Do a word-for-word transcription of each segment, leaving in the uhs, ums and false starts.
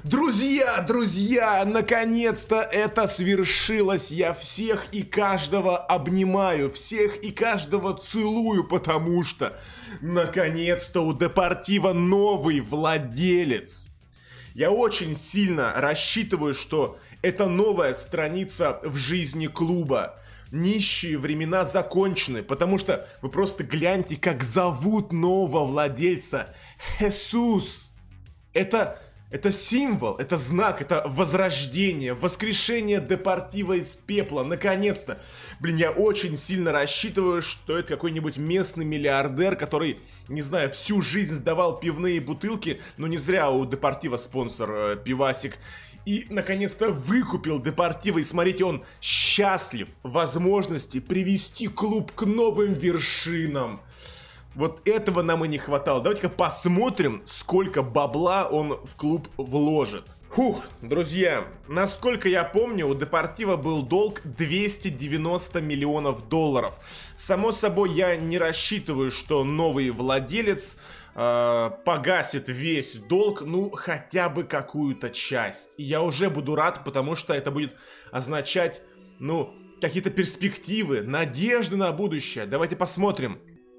Друзья, друзья, наконец-то это свершилось. Я всех и каждого обнимаю, всех и каждого целую, потому что наконец-то у Депортива новый владелец. Я очень сильно рассчитываю, что это новая страница в жизни клуба. Нищие времена закончены, потому что вы просто гляньте, как зовут нового владельца. Хесус. Это... Это символ, это знак, это возрождение, воскрешение Депортива из пепла, наконец-то. Блин, я очень сильно рассчитываю, что это какой-нибудь местный миллиардер, который, не знаю, всю жизнь сдавал пивные бутылки, но не зря у Депортива спонсор э, пивасик. И, наконец-то, выкупил Депортива, и смотрите, он счастлив возможности привести клуб к новым вершинам. Вот этого нам и не хватало. Давайте-ка посмотрим, сколько бабла он в клуб вложит. Фух, друзья, насколько я помню, у Депортива был долг двести девяносто миллионов долларов. Само собой, я не рассчитываю, что новый владелец э, погасит весь долг, ну, хотя бы какую-то часть. И я уже буду рад, потому что это будет означать, ну, какие-то перспективы, надежды на будущее. Давайте посмотрим.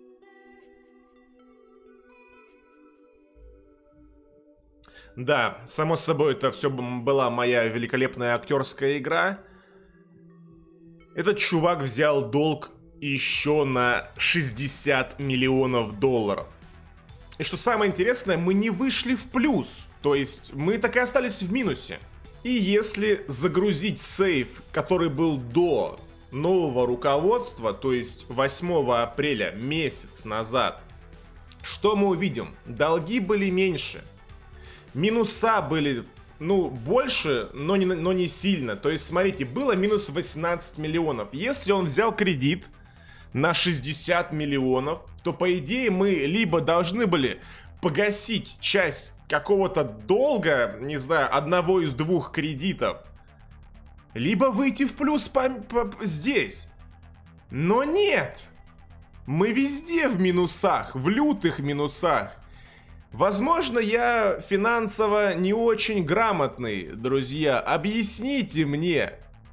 Да, само собой, это все была моя великолепная актерская игра. Этот чувак взял долг еще на шестьдесят миллионов долларов. И что самое интересное, мы не вышли в плюс. То есть мы так и остались в минусе. И если загрузить сейф, который был до нового руководства, то есть восьмого апреля, месяц назад, что мы увидим? Долги были меньше. Минуса были, ну, больше, но не, но не сильно. То есть, смотрите, было минус восемнадцать миллионов. Если он взял кредит на шестьдесят миллионов, то, по идее, мы либо должны были погасить часть какого-то долга, не знаю, одного из двух кредитов, либо выйти в плюс по, по, здесь. Но нет! Мы везде в минусах, в лютых минусах. Возможно, я финансово не очень грамотный, друзья. Объясните мне,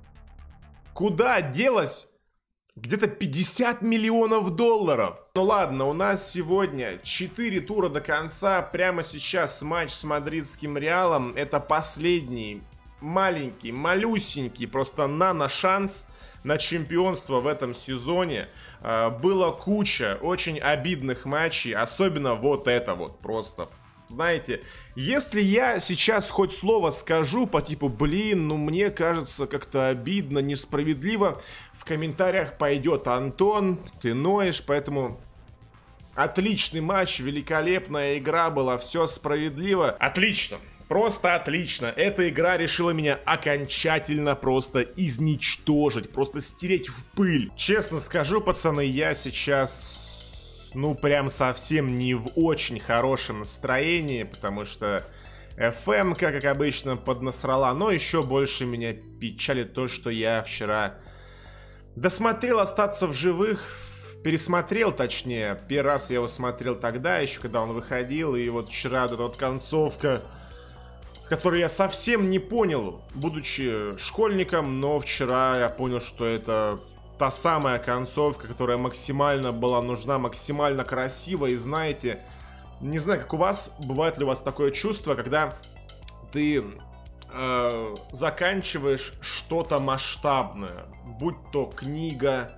куда делось где-то пятьдесят миллионов долларов? Ну ладно, у нас сегодня четыре тура до конца. Прямо сейчас матч с мадридским Реалом. Это последний маленький, малюсенький, просто нано-шанс на чемпионство в этом сезоне. Было куча очень обидных матчей, особенно вот это вот просто. Знаете, если я сейчас хоть слово скажу по типу блин, ну мне кажется как-то обидно, несправедливо, в комментариях пойдет Антон, ты ноешь, поэтому... Отличный матч, великолепная игра была, все справедливо. Отлично. Просто отлично. Эта игра решила меня окончательно просто изничтожить, просто стереть в пыль. Честно скажу, пацаны, я сейчас, ну, прям совсем не в очень хорошем настроении, потому что эф эм, как обычно, поднасрала. Но еще больше меня печалит то, что я вчера досмотрел «Остаться в живых», пересмотрел, точнее. Первый раз я его смотрел тогда, еще когда он выходил, и вот вчера вот эта вот концовка, который я совсем не понял, будучи школьником, но вчера я понял, что это та самая концовка, которая максимально была нужна, максимально красивая. И знаете, не знаю, как у вас, бывает ли у вас такое чувство, когда ты э, заканчиваешь что-то масштабное, будь то книга,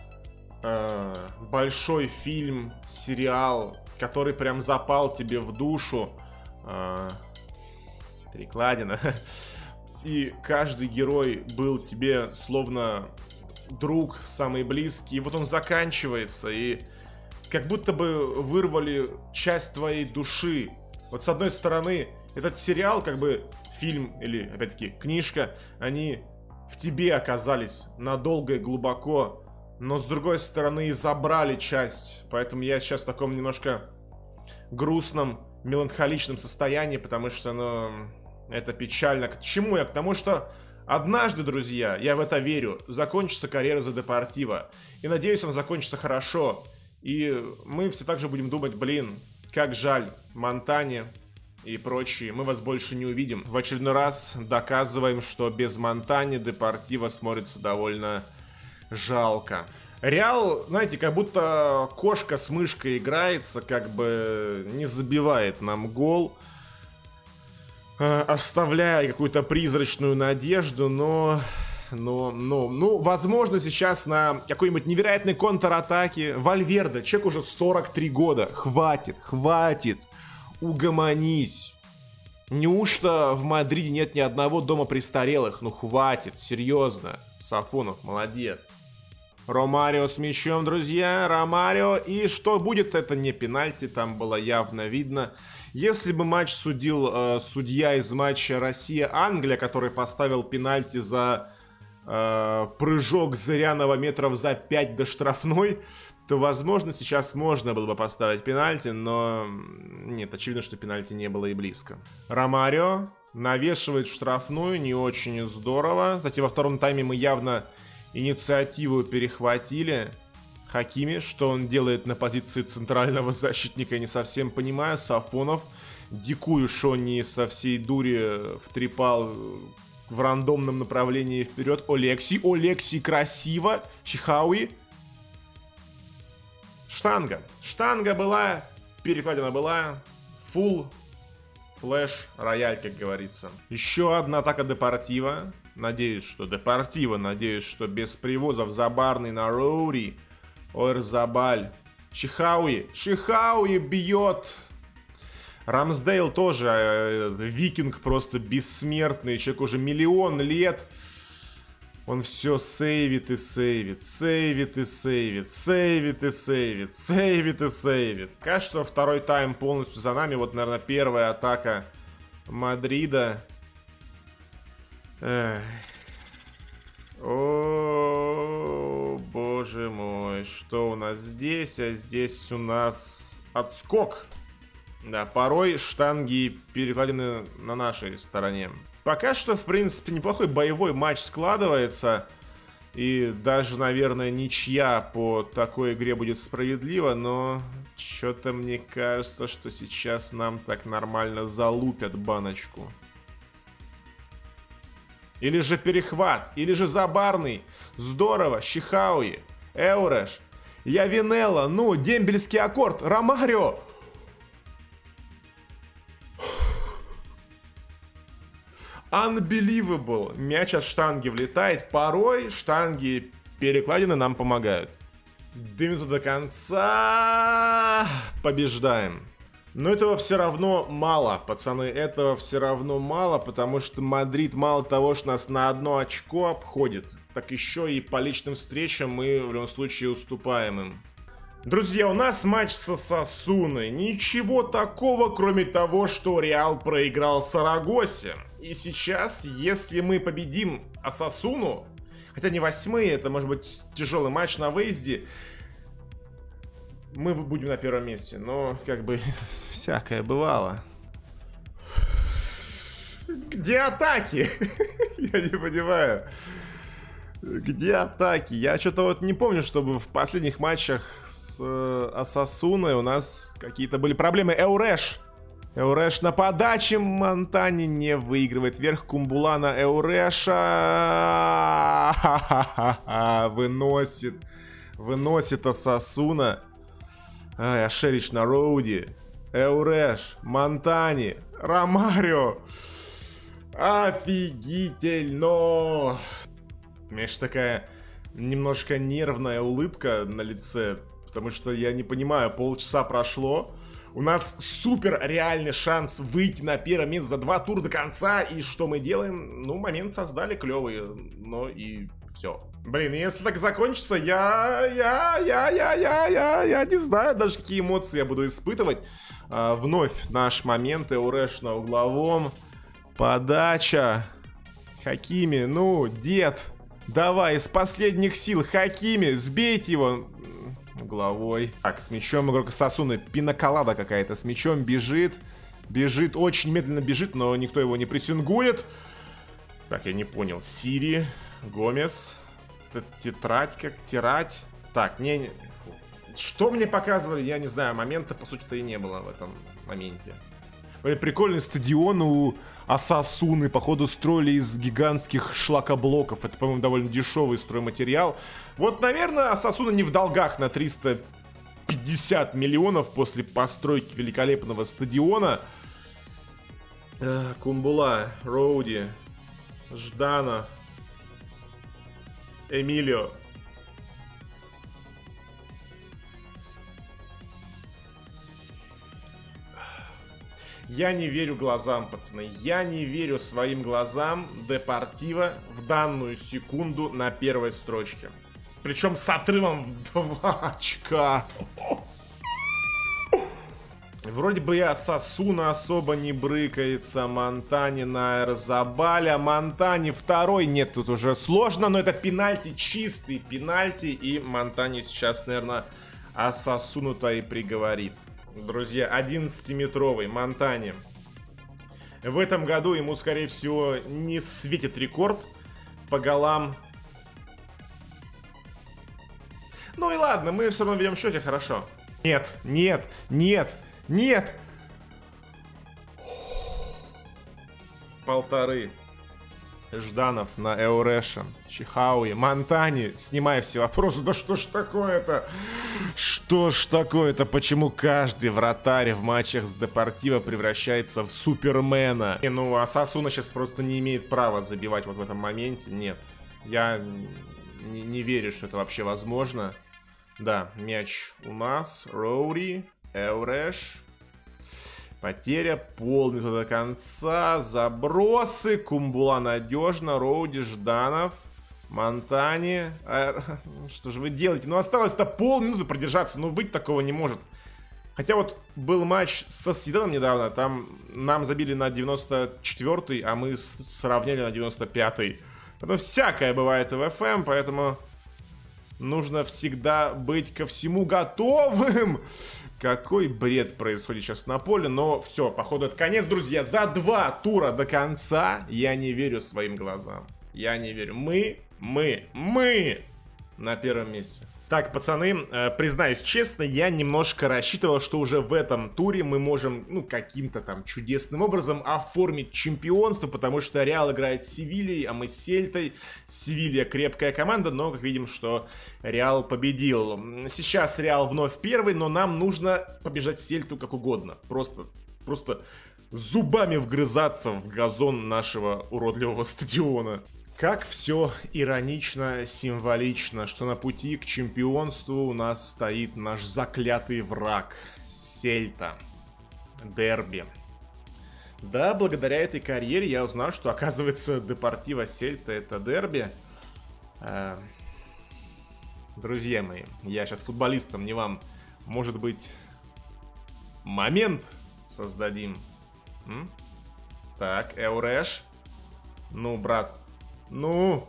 э, большой фильм, сериал, который прям запал тебе в душу, э, перекладина. И каждый герой был тебе словно друг, самый близкий. И вот он заканчивается, и как будто бы вырвали часть твоей души. Вот с одной стороны, этот сериал, как бы фильм или, опять-таки, книжка, они в тебе оказались надолго и глубоко. Но с другой стороны, и забрали часть. Поэтому я сейчас в таком немножко грустном, меланхоличном состоянии, потому что, ну, это печально. К чему я? К тому, что однажды, друзья, я в это верю, закончится карьера за Депортива. И надеюсь, он закончится хорошо. И мы все так же будем думать, блин, как жаль, Монтане и прочие, мы вас больше не увидим. В очередной раз доказываем, что без Монтани Депортиво смотрится довольно жалко. Реал, знаете, как будто кошка с мышкой играется, как бы не забивает нам гол, оставляя какую-то призрачную надежду, но... Но, но, ну, возможно, сейчас на какой-нибудь невероятной контратаке Вальверде, человек уже сорок три года, хватит, хватит, угомонись. Неужто в Мадриде нет ни одного дома престарелых? Ну, хватит, серьезно. Сафонов, молодец. Ромарио с мячом, друзья, Ромарио. И что будет, это не пенальти, там было явно видно. Если бы матч судил э, судья из матча Россия-Англия, который поставил пенальти за... прыжок Зырянова метров за пять до штрафной, то, возможно, сейчас можно было бы поставить пенальти, но нет, очевидно, что пенальти не было и близко. Ромарио навешивает в штрафную, не очень здорово. Кстати, во втором тайме мы явно инициативу перехватили. Хакими, что он делает на позиции центрального защитника, я не совсем понимаю. Сафонов, дикую Шони со всей дури втрепал в рандомном направлении вперед. Олекси. Олекси красиво. Чихауи. Штанга. Штанга была. Перекладина была. Фул. Флэш. Рояль, как говорится. Еще одна атака Депортиво. Надеюсь, что Депортиво. Надеюсь, что без привозов. Забарный на Роури. Ойрзабаль. Чихауи. Чихауи бьет. Рамсдейл тоже э, викинг просто бессмертный. Человек уже миллион лет. Он все сейвит и сейвит. Сейвит и сейвит. Сейвит и сейвит. Сейвит и сейвит. Кажется, второй тайм полностью за нами. Вот, наверное, первая атака Мадрида. Эх. О, боже мой. Что у нас здесь? А здесь у нас отскок. Да, порой штанги перекладены на нашей стороне. Пока что, в принципе, неплохой боевой матч складывается. И даже, наверное, ничья по такой игре будет справедлива. Но что-то мне кажется, что сейчас нам так нормально залупят баночку. Или же перехват, или же Забарный. Здорово, Чихауи, Эуреш, Явинелла, ну, дембельский аккорд, Ромарио. Unbelievable. Мяч от штанги влетает. Порой штанги перекладины нам помогают. Две минуты до конца. Побеждаем. Но этого все равно мало, пацаны. Этого все равно мало, потому что Мадрид мало того, что нас на одно очко обходит, так еще и по личным встречам мы в любом случае уступаем им. Друзья, у нас матч с Осасуной. Ничего такого, кроме того, что Реал проиграл Сарагосе. И сейчас, если мы победим Осасуну, хотя не восьмые, это может быть тяжелый матч на выезде, мы будем на первом месте. Но, как бы, всякое бывало. Где атаки? Я не понимаю. Где атаки? Я что-то вот не помню, чтобы в последних матчах с э, Осасуной у нас какие-то были проблемы. Эуреш. Эуреш на подаче. Монтани не выигрывает. Вверх Кумбула на Эуреша. Выносит. Выносит Осасуна. Ай, Ашерич на Роуди. Эуреш. Монтани. Ромарио. Офигительно. У меня же такая немножко нервная улыбка на лице, потому что я не понимаю, полчаса прошло, у нас супер реальный шанс выйти на первое место за два тура до конца, и что мы делаем? Ну, момент создали клевый, но и все. Блин, если так закончится, я, я, я, я, я, я, я не знаю даже, какие эмоции я буду испытывать. А, вновь наш момент, Эуреш на угловом, подача, Хакими, ну, дед. Давай, из последних сил, Хакими, сбейте его. Угловой. Так, с мячом игрок Осасуны. Пинаколада какая-то. С мячом бежит. Бежит, очень медленно бежит, но никто его не прессингует. Так, я не понял. Сири, Гомес. Тетрадь, как тирать. Так, не, не... Что мне показывали, я не знаю. Момента, по сути-то, и не было в этом моменте. Прикольный стадион у Осасуны, походу, строили из гигантских шлакоблоков. Это, по-моему, довольно дешевый стройматериал. Вот, наверное, Осасуна не в долгах на триста пятьдесят миллионов после постройки великолепного стадиона. Э, Кумбула, Роуди, Жданов, Эмилио. Я не верю глазам, пацаны. Я не верю своим глазам. Депортиво в данную секунду на первой строчке. Причем с отрывом в два очка. Вроде бы я Сосуна особо не брыкается. Монтани на Эрзабале. Монтани второй. Нет, тут уже сложно. Но это пенальти, чистый пенальти. И Монтани сейчас, наверное, Осасуну-то и приговорит. Друзья, одиннадцатиметровый Монтани. В этом году ему, скорее всего, не светит рекорд по голам. Ну и ладно, мы все равно ведем в счете, хорошо. Нет, нет, нет, нет. Полторы. Жданов на Эуреше, Чихауи, Монтани. Снимай все вопросы. Да что ж такое-то? Что ж такое-то? Почему каждый вратарь в матчах с Депортиво превращается в Супермена? Не, ну, Осасуна сейчас просто не имеет права забивать вот в этом моменте. Нет, я не, не верю, что это вообще возможно. Да, мяч у нас. Роуди, Эуреш. Потеря, полминуты до конца, забросы, Кумбула надежно, Роуди, Жданов, Монтани. А, что же вы делаете? Ну осталось-то полминуты продержаться, ну быть такого не может. Хотя вот был матч со Сиданом недавно, там нам забили на девяносто четвёртый, а мы сравняли на девяносто пятый. Ну всякое бывает в эф эм, поэтому нужно всегда быть ко всему готовым. Какой бред происходит сейчас на поле, но все, походу это конец, друзья. За два тура до конца я не верю своим глазам. Я не верю. Мы, мы, мы на первом месте. Так, пацаны, э, признаюсь честно, я немножко рассчитывал, что уже в этом туре мы можем, ну, каким-то там чудесным образом оформить чемпионство, потому что Реал играет с Севильей, а мы с Сельтой. Севилья крепкая команда, но, как видим, что Реал победил. Сейчас Реал вновь первый, но нам нужно побежать Сельту как угодно. Просто, просто зубами вгрызаться в газон нашего уродливого стадиона. Как все иронично, символично, что на пути к чемпионству у нас стоит наш заклятый враг Сельта. Дерби. Да, благодаря этой карьере я узнал, что, оказывается, Депортиво Сельта — это дерби. Э, друзья мои, я сейчас футболистом, не вам. Может быть, момент создадим? М? Так, Эуреш. Ну, брат. Ну,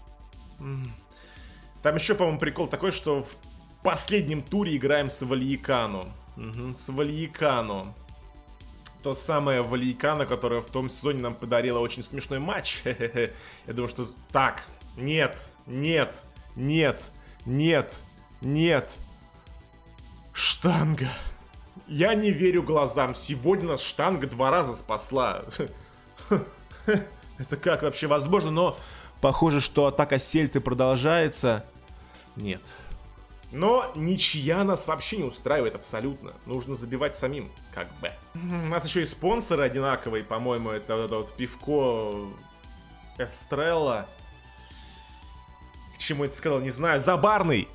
там еще, по-моему, прикол такой, что в последнем туре играем с Вальякано. Угу, с Вальякано. То самое Вальякано, которое в том сезоне нам подарило очень смешной матч. Я думаю, что... Так, нет, нет, нет, нет, нет. Штанга. Я не верю глазам. Сегодня нас штанга два раза спасла. Это как вообще возможно? Но похоже, что атака Сельты продолжается. Нет. Но ничья нас вообще не устраивает абсолютно. Нужно забивать самим, как бы. У нас еще и спонсоры одинаковые, по-моему. Это вот это вот пивко Эстрелла. К чему это сказал, не знаю. Забарный.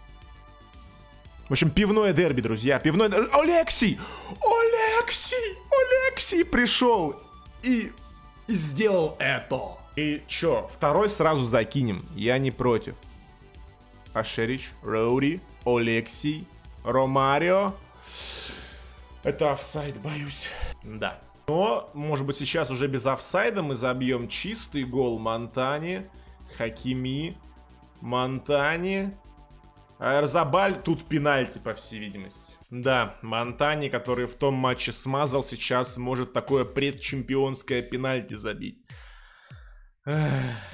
В общем, пивное дерби, друзья. Пивное дерби. Олексий! Олексий! Олексий пришел и... И сделал это. И чё, второй сразу закинем. Я не против. Ашерич, Роуди, Олексий, Ромарио. Это офсайд, боюсь. Да. Но, может быть, сейчас уже без офсайда мы забьем чистый гол. Монтани, Хакими, Монтани. Эрзабаль, тут пенальти, по всей видимости. Да, Монтани, который в том матче смазал, сейчас может такое предчемпионское пенальти забить. Эх.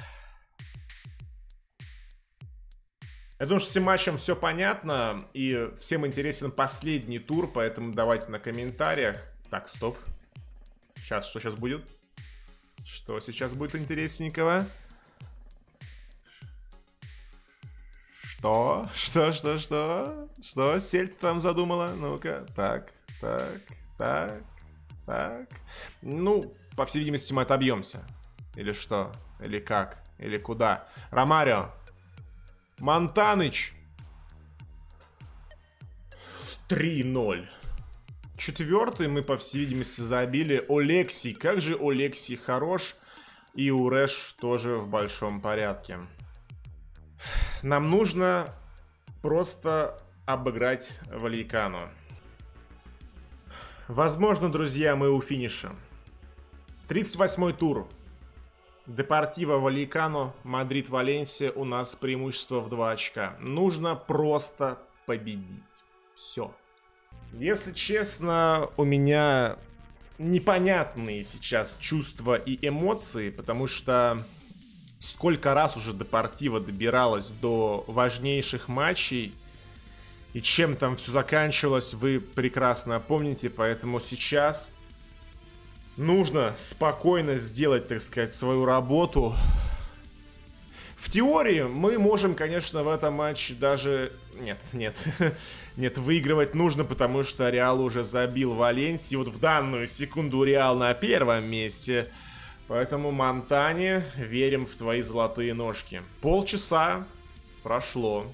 Я думаю, что с этим матчем все понятно, и всем интересен последний тур, поэтому давайте на комментариях. Так, стоп. Сейчас, что сейчас будет? Что сейчас будет интересненького? Что? Что, что, что? Что Сельта там задумала? Ну-ка, так, так, так, так. Ну, по всей видимости, мы отобьемся. Или что? Или как? Или куда? Ромарио. Монтаныч. три ноль. Четвертый мы, по всей видимости, забили. Олексий. Как же Олексий хорош. И Уреш тоже в большом порядке. Нам нужно просто обыграть Вальекано. Возможно, друзья, мы у финиша. тридцать восьмой тур. Депортиво Вальекано, Мадрид Валенсия. У нас преимущество в два очка. Нужно просто победить. Все. Если честно, у меня непонятные сейчас чувства и эмоции, потому что сколько раз уже Депортиво добиралась до важнейших матчей, и чем там все заканчивалось, вы прекрасно помните, поэтому сейчас нужно спокойно сделать, так сказать, свою работу. В теории мы можем, конечно, в этом матче даже... Нет, нет, нет, выигрывать нужно, потому что Реал уже забил Валенсии. Вот в данную секунду Реал на первом месте. Поэтому, Монтане, верим в твои золотые ножки. Полчаса прошло.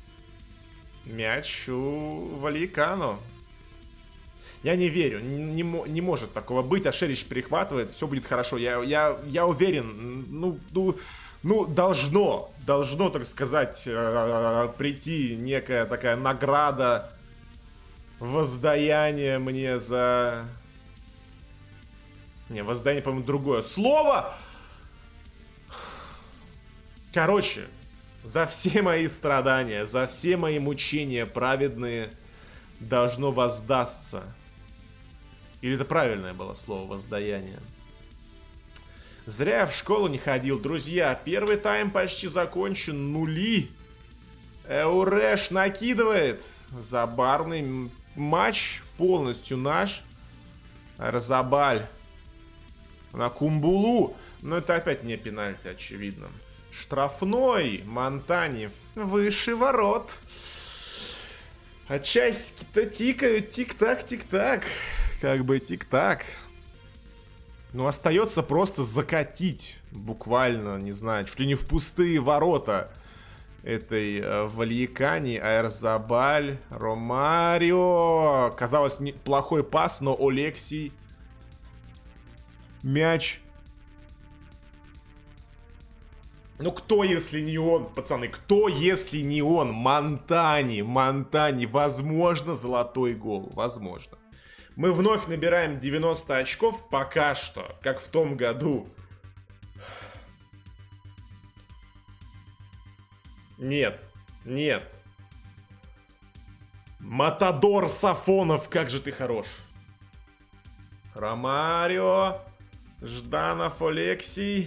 Мяч у Вальекано. Я не верю, не, не может такого быть. Ашерич перехватывает, все будет хорошо. Я, я, я уверен, ну, ну, ну, должно, должно, так сказать, прийти некая такая награда, воздаяние мне за... Не, воздаяние, по-моему, другое слово. Короче, за все мои страдания, за все мои мучения праведные должно воздастся. Или это правильное было слово, воздаяние? Зря я в школу не ходил, друзья. Первый тайм почти закончен. Нули. Эуреш накидывает. Забарный матч полностью наш. Разабаль на Кумбулу. Но это опять не пенальти, очевидно. Штрафной. Монтани. Выше ворот. А часики-то тикают. Тик-так, тик-так. Как бы тик-так. Ну, остается просто закатить. Буквально, не знаю, чуть ли не в пустые ворота этой э, Вальекани. Аэрзабаль. Ромарио. Казалось, неплохой пас, но Олексий. Мяч. Ну, кто, если не он, пацаны? Кто, если не он? Монтани. Монтани. Возможно, золотой гол. Возможно. Мы вновь набираем девяносто очков пока что, как в том году. Нет, нет. Матадор Сафонов, как же ты хорош. Ромарио, Жданов, Олексий.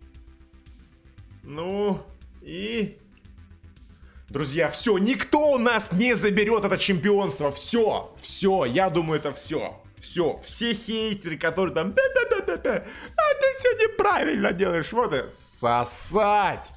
Ну, и... Друзья, все, никто у нас не заберет это чемпионство. Все, все, я думаю, это все. Все, все хейтеры, которые там... Да-да-да-да-да, а ты все неправильно делаешь. Вот и сосать.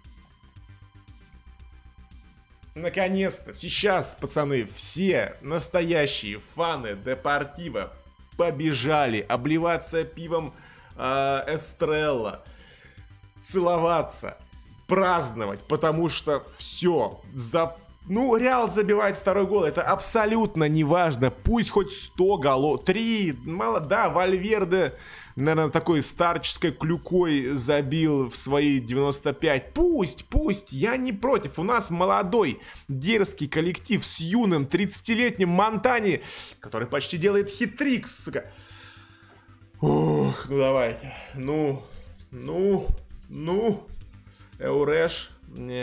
Наконец-то, сейчас, пацаны, все настоящие фаны Депортиво побежали обливаться пивом э, Эстрелла, целоваться, праздновать, потому что все, за... ну, Реал забивает второй гол, это абсолютно неважно, пусть хоть сто голов, три, мало, да, Вальверде, наверное, такой старческой клюкой забил в свои девяносто пять, пусть, пусть, я не против, у нас молодой, дерзкий коллектив с юным тридцатилетним Монтани, который почти делает хитрик, сука. Ух, ну давайте, ну, ну, ну... Эуреш, не.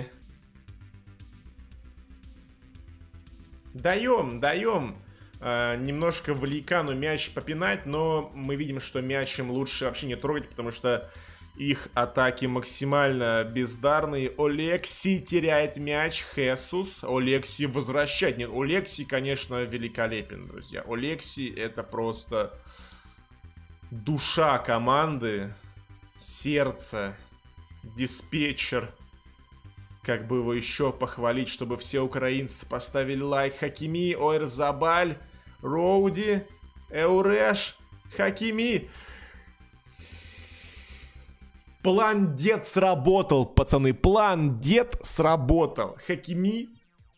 Даем, даем э, немножко Вальекану мяч попинать, но мы видим, что мяч им лучше вообще не трогать, потому что их атаки максимально бездарные. Олексий теряет мяч, Хесус, Олексий возвращает. Нет, Олексий, конечно, великолепен, друзья. Олексий это просто... душа команды, сердце, диспетчер. Как бы его еще похвалить, чтобы все украинцы поставили лайк. Хакими, Ойрзабаль, Роуди, Эуреш, Хакими. План дед сработал, пацаны. План дед сработал. Хакими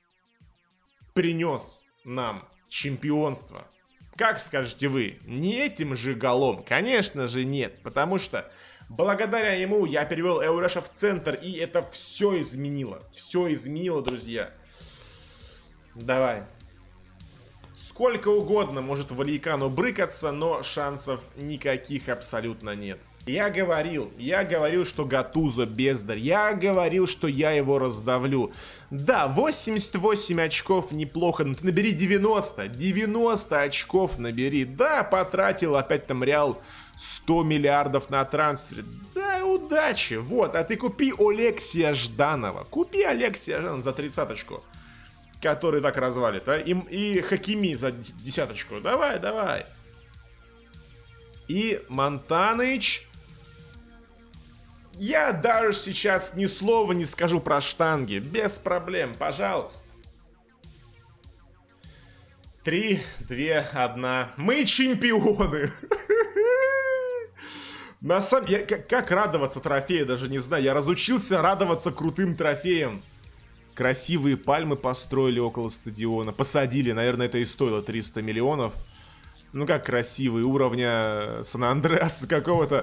принес нам чемпионство. Как скажете вы, не этим же голом? Конечно же нет, потому что благодаря ему я перевел Эуреша в центр, и это все изменило. Все изменило, друзья. Давай. Сколько угодно может Валикану брыкаться, но шансов никаких абсолютно нет. Я говорил, я говорил, что Гатузо бездарь. Я говорил, что я его раздавлю. Да, восемьдесят восемь очков неплохо, но ты набери девяносто. девяносто очков набери. Да, потратил опять там Реал сто миллиардов на трансфер. Да, удачи. Вот, а ты купи Алексея Жданова. Купи Алексея Жданова за тридцаточку, который так развалит, а? И, и Хакими за десяточку. Давай, давай. И Монтаныч. Я даже сейчас ни слова не скажу про штанги. Без проблем, пожалуйста. Три, две, одна. Мы чемпионы. На самом деле, как, как радоваться трофею, даже не знаю. Я разучился радоваться крутым трофеям. Красивые пальмы построили около стадиона. Посадили, наверное, это и стоило триста миллионов. Ну как красивые, уровня Сан-Андреаса какого-то.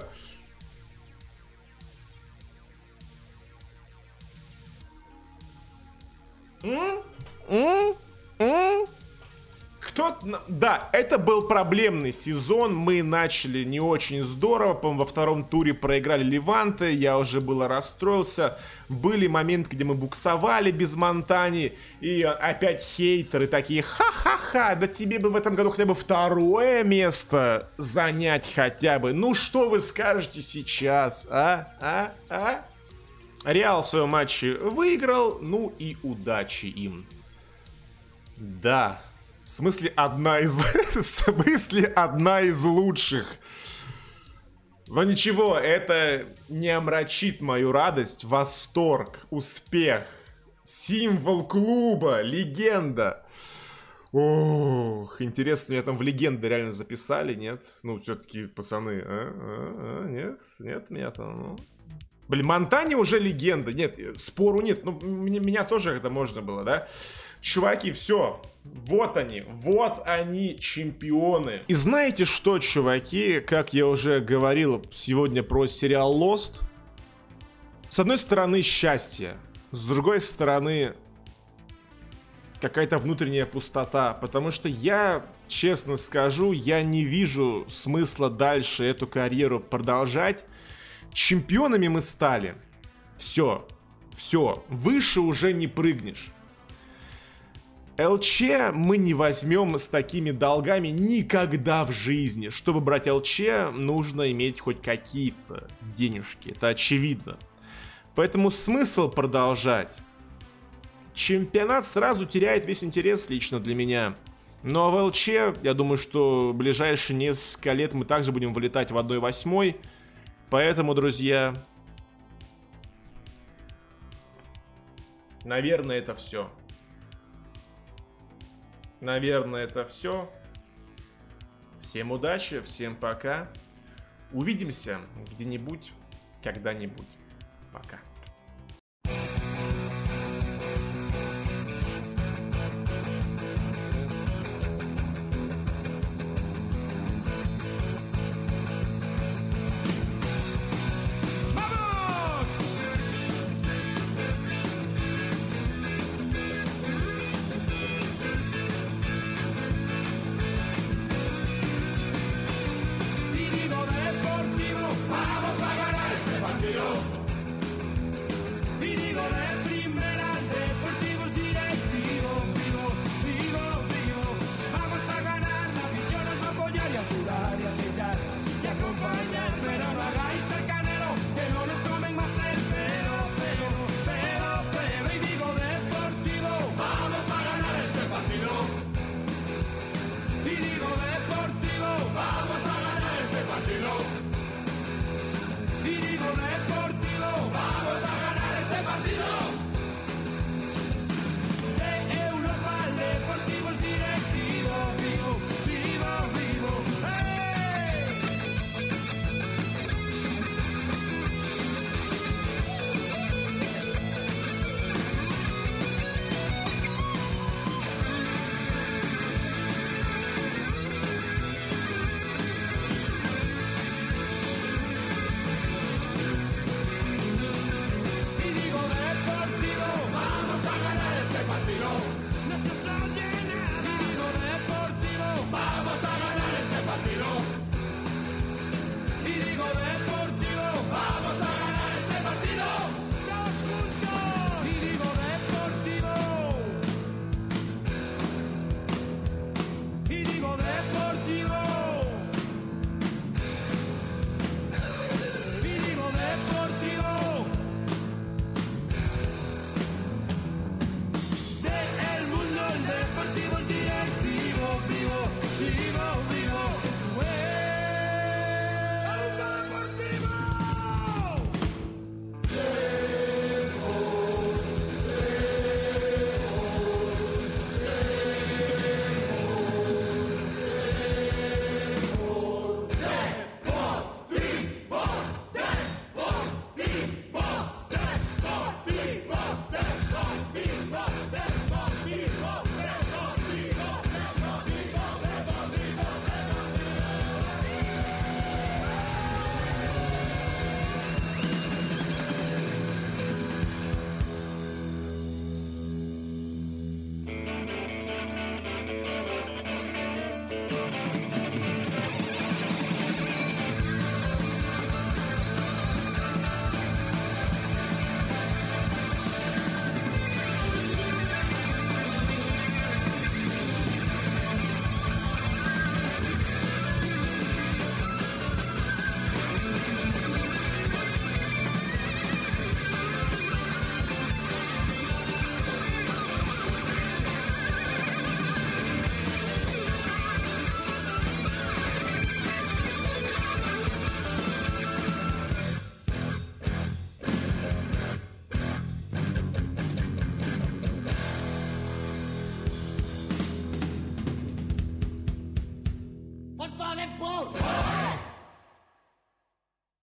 М? М? М? Кто-то... Да, это был проблемный сезон. Мы начали не очень здорово. По-моему, во втором туре проиграли Леванте. Я уже было расстроился. Были моменты, где мы буксовали без Монтани. И опять хейтеры такие: ха-ха-ха, да тебе бы в этом году хотя бы второе место занять хотя бы. Ну что вы скажете сейчас, а? А? А? Реал в своем матче выиграл. Ну и удачи им. Да. В смысле одна из... В смысле одна из лучших. Но ничего, это не омрачит мою радость. Восторг, успех, символ клуба, легенда. Ох, интересно, меня там в легенды реально записали, нет? Ну, все-таки, пацаны, а? А? А? Нет? Нет меня там, ну... Блин, Монтани уже легенда. Нет, спору нет. Ну, меня тоже это можно было, да? Чуваки, все. Вот они. Вот они, чемпионы. И знаете что, чуваки? Как я уже говорил сегодня про сериал Lost. С одной стороны, счастье. С другой стороны, какая-то внутренняя пустота. Потому что я, честно скажу, я не вижу смысла дальше эту карьеру продолжать. Чемпионами мы стали. Все. Все. Выше уже не прыгнешь. ЛЧ мы не возьмем с такими долгами никогда в жизни. Чтобы брать ЛЧ, нужно иметь хоть какие-то денежки. Это очевидно. Поэтому смысл продолжать. Чемпионат сразу теряет весь интерес лично для меня. Но в ЛЧ, я думаю, что в ближайшие несколько лет мы также будем вылетать в одна восьмая. Поэтому, друзья, наверное, это все. Наверное, это все. Всем удачи, всем пока. Увидимся где-нибудь, когда-нибудь. Пока.